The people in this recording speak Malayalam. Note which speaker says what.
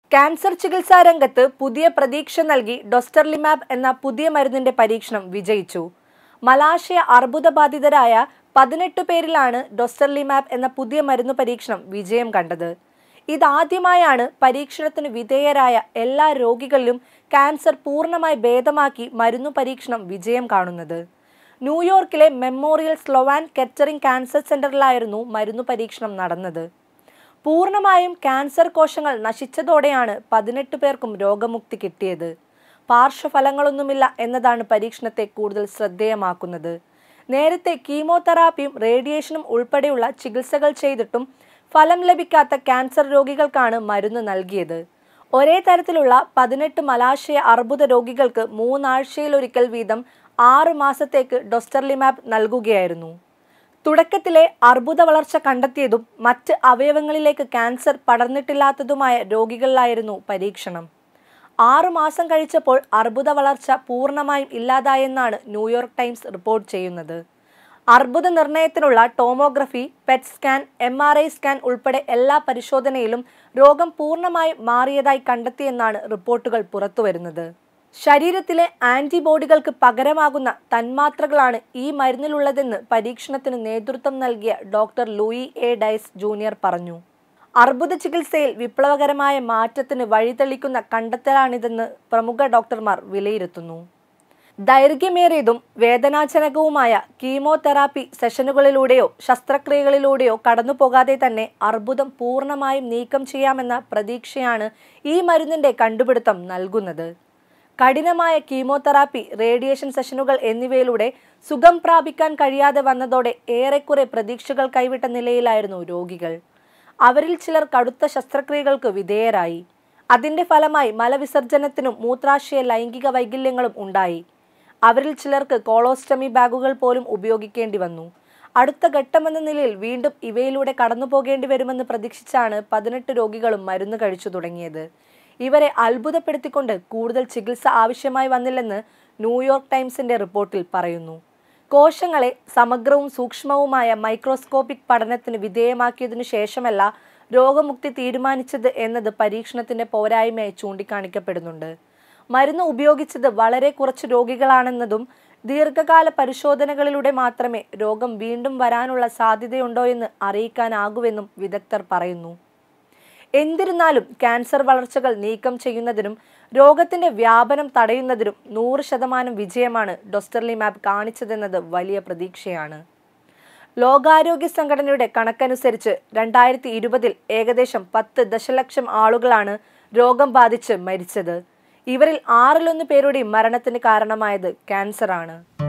Speaker 1: ക്യാൻസർ ചികിത്സാ രംഗത്ത് പുതിയ പ്രതീക്ഷ നൽകി dostarlimab എന്ന പുതിയ മരുന്നിന്റെ പരീക്ഷണം വിജയിച്ചു. മലാശയ അർബുദബാധിതരായ 18 പേരിലാണ് dostarlimab എന്ന പുതിയ മരുന്ന് പരീക്ഷണം വിജയം കണ്ടത്. ഇതാദ്യമായാണ് പരീക്ഷണത്തിന് വിധേയരായ എല്ലാ രോഗികളിലും ക്യാൻസർ പൂർണ്ണമായി ഭേദമാക്കി മരുന്നു പരീക്ഷണം വിജയം കാണുന്നത്. ന്യൂയോർക്കിലെ മെമ്മോറിയൽ സ്ലോവാൻ കെറ്ററിംഗ് ക്യാൻസർ സെന്ററിലായിരുന്നു മരുന്നു പരീക്ഷണം നടന്നത്. പൂർണ്ണമായും ക്യാൻസർ കോശങ്ങൾ നശിച്ചതോടെയാണ് 18 പേർക്കും രോഗമുക്തി കിട്ടിയത്. പാർശ്വഫലങ്ങളൊന്നുമില്ല എന്നതാണ് പരീക്ഷണത്തെ കൂടുതൽ ശ്രദ്ധേയമാക്കുന്നത്. നേരത്തെ കീമോതെറാപ്പിയും റേഡിയേഷനും ഉൾപ്പെടെയുള്ള ചികിത്സകൾ ചെയ്തിട്ടും ഫലം ലഭിക്കാത്ത ക്യാൻസർ രോഗികൾക്കാണ് മരുന്ന് നൽകിയത്. ഒരേ തരത്തിലുള്ള 18 മലാശയ അർബുദ രോഗികൾക്ക് 3 ആഴ്ചയിലൊരിക്കൽ വീതം 6 മാസത്തേക്ക് dostarlimab നൽകുകയായിരുന്നു. തുടക്കത്തിലെ അർബുദ വളർച്ച കണ്ടെത്തിയതും മറ്റ് അവയവങ്ങളിലേക്ക് ക്യാൻസർ പടർന്നിട്ടില്ലാത്തതുമായ രോഗികളിലായിരുന്നു പരീക്ഷണം. 6 മാസം കഴിച്ചപ്പോൾ അർബുദ വളർച്ച പൂർണ്ണമായും ഇല്ലാതായെന്നാണ് ന്യൂയോർക്ക് ടൈംസ് റിപ്പോർട്ട് ചെയ്യുന്നത്. അർബുദ നിർണയത്തിനുള്ള tomography, PET scan, MRI scan ഉൾപ്പെടെ എല്ലാ പരിശോധനയിലും രോഗം പൂർണ്ണമായും മാറിയതായി കണ്ടെത്തിയെന്നാണ് റിപ്പോർട്ടുകൾ പുറത്തുവരുന്നത്. ശരീരത്തിലെ ആന്റിബോഡികൾക്ക് പകരമാകുന്ന തന്മാത്രകളാണ് ഈ മരുന്നിലുള്ളതെന്ന് പരീക്ഷണത്തിന് നേതൃത്വം നൽകിയ doctor Luis A Diaz junior പറഞ്ഞു. അർബുദ ചികിത്സയിൽ വിപ്ലവകരമായ മാറ്റത്തിന് വഴിതെളിക്കുന്ന കണ്ടെത്തലാണിതെന്ന് പ്രമുഖ ഡോക്ടർമാർ വിലയിരുത്തുന്നു. ദൈർഘ്യമേറിയതും വേദനാജനകവുമായ കീമോതെറാപ്പി സെഷനുകളിലൂടെയോ ശസ്ത്രക്രിയകളിലൂടെയോ കടന്നുപോകാതെ തന്നെ അർബുദം പൂർണ്ണമായും നീക്കം ചെയ്യാമെന്ന പ്രതീക്ഷയാണ് ഈ മരുന്നിന്റെ കണ്ടുപിടുത്തം നൽകുന്നത്. കഠിനമായ കീമോതെറാപ്പി, റേഡിയേഷൻ സെഷനുകൾ എന്നിവയിലൂടെ സുഖം പ്രാപിക്കാൻ കഴിയാതെ വന്നതോടെ ഏറെക്കുറെ പ്രതീക്ഷകൾ കൈവിട്ട നിലയിലായിരുന്നു രോഗികൾ. അവരിൽ ചിലർ കടുത്ത ശസ്ത്രക്രിയകൾക്ക് വിധേയരായി. അതിന്റെ ഫലമായി മലവിസർജനത്തിനും മൂത്രാശയ ലൈംഗിക വൈകല്യങ്ങളും ഉണ്ടായി. അവരിൽ ചിലർക്ക് കോളോസ്റ്റമി ബാഗുകൾ പോലും ഉപയോഗിക്കേണ്ടി വന്നു. അടുത്ത ഘട്ടമെന്ന നിലയിൽ വീണ്ടും ഇവയിലൂടെ കടന്നുപോകേണ്ടി വരുമെന്ന് പ്രതീക്ഷിച്ചാണ് 18 രോഗികളും മരുന്ന് കഴിച്ചു തുടങ്ങിയത്. ഇവരെ അത്ഭുതപ്പെടുത്തിക്കൊണ്ട് കൂടുതൽ ചികിത്സ ആവശ്യമായി വന്നില്ലെന്ന് ന്യൂയോർക്ക് ടൈംസിന്റെ റിപ്പോർട്ടിൽ പറയുന്നു. കോശങ്ങളെ സമഗ്രവും സൂക്ഷ്മവുമായ മൈക്രോസ്കോപ്പിക് പഠനത്തിന് വിധേയമാക്കിയതിനു ശേഷമല്ല രോഗമുക്തി തീരുമാനിച്ചത് എന്നത് പരീക്ഷണത്തിന്റെ പോരായ്മയായി ചൂണ്ടിക്കാണിക്കപ്പെടുന്നുണ്ട്. മരുന്ന് ഉപയോഗിച്ചത് വളരെ കുറച്ച് രോഗികളാണെന്നതും ദീർഘകാല പരിശോധനകളിലൂടെ മാത്രമേ രോഗം വീണ്ടും വരാനുള്ള സാധ്യതയുണ്ടോയെന്ന് അറിയിക്കാനാകൂവെന്നും വിദഗ്ധർ പറയുന്നു. എന്നിരുന്നാലും ക്യാൻസർ വളർച്ചകൾ നീക്കം ചെയ്യുന്നതിനും രോഗത്തിന്റെ വ്യാപനം തടയുന്നതിനും 100% വിജയമാണ് dostarlimab കാണിച്ചതെന്നത് വലിയ പ്രതീക്ഷയാണ്. ലോകാരോഗ്യ സംഘടനയുടെ കണക്കനുസരിച്ച് 2020 ഏകദേശം 10 ദശലക്ഷം ആളുകളാണ് രോഗം ബാധിച്ച് മരിച്ചത്. ഇവരിൽ 1/6 പേരുടെയും മരണത്തിന് കാരണമായത് ക്യാൻസറാണ്.